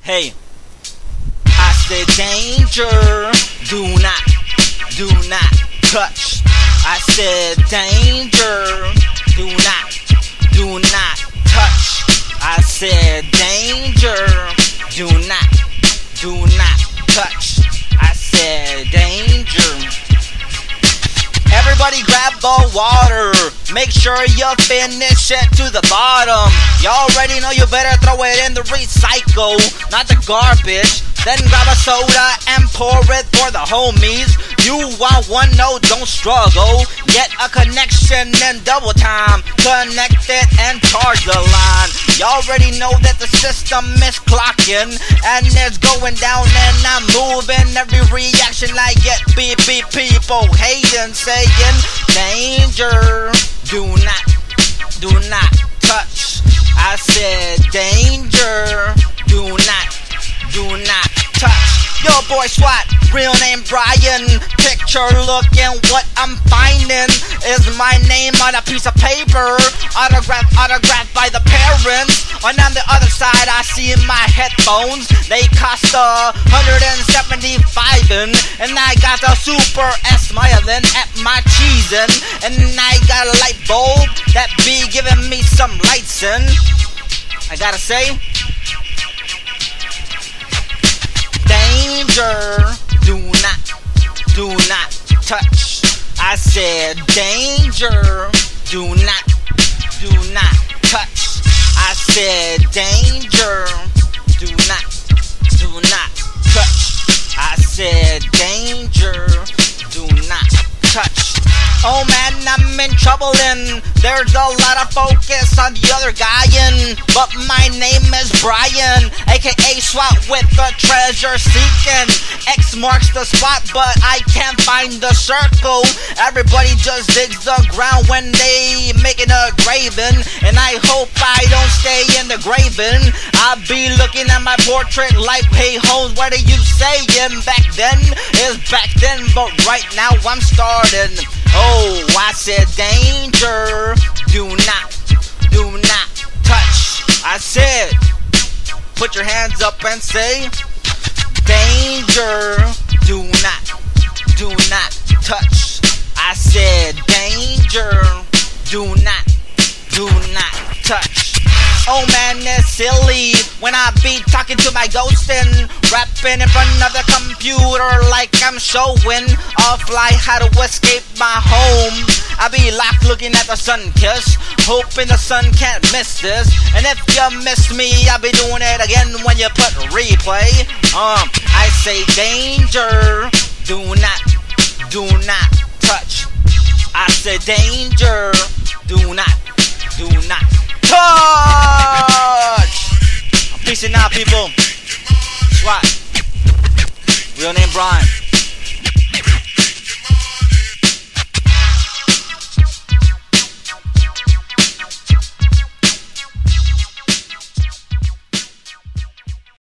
Hey, I said danger, do not touch. I said danger, do not touch. I said danger, do not touch. I said danger. Everybody grab the water. Make sure you finish it to the bottom. You already know you better throw it in the recycle, not the garbage. Then grab a soda and pour it for the homies. You want one? No, don't struggle. Get a connection in double time. Connect it and charge the line. You already know that the system is clocking and it's going down and I'm moving. Every reaction I get, beep, people hating, saying danger, do not touch. I said danger, do not touch. Yo, boy SWAT, real name Brian. Picture looking, what I'm finding is my name on a piece of paper, autographed by the parents. And on the other side, I see my headphones. They cost $175, and I got a Super S smiling at my cheesing, and I got a light bulb that be giving me some lights in. I gotta say, danger, do not touch. I said danger, do not touch. I said danger, do not touch. I said danger, do not touch. Oh man, I'm in trouble and there's a lot of focus on the other guy in, but my name is Brian, aka SWAT with the treasure seeking. X marks the spot, but I can't find the circle. Everybody just digs the ground when they making a graving, and I hope I don't stay in the graving. I'll be looking at my portrait like, hey Holmes, what are you saying? Back then is back then, but right now I'm starting. Oh, I said danger, do not touch. I said, put your hands up and say, danger, do not touch. I said danger, do not touch. Oh man, it's silly when I be talking to my ghost and rapping in front of the computer like I'm showing off like how to escape my home. I be locked looking at the sun kiss, hoping the sun can't miss this. And if you miss me, I'll be doing it again when you put replay. I say danger, do not touch. I said danger, do not touch. Peace and out, people. SWAT. Real name Brian.